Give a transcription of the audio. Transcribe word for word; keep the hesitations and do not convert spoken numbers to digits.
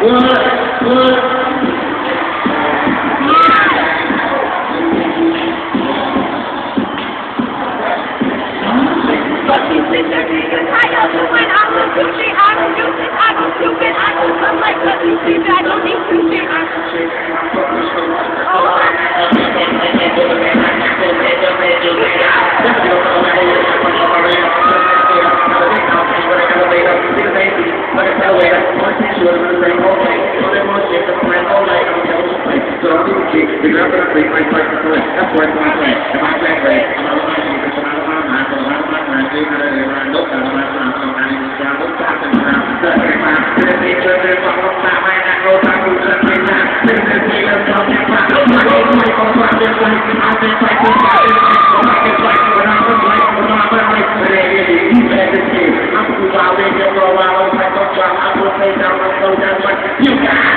What? What? But these things are vegan. I don't do it. I don't do shit. I don't use it. I don't do it. I do something like that. You see that? I don't need to shit. I don't shit. You got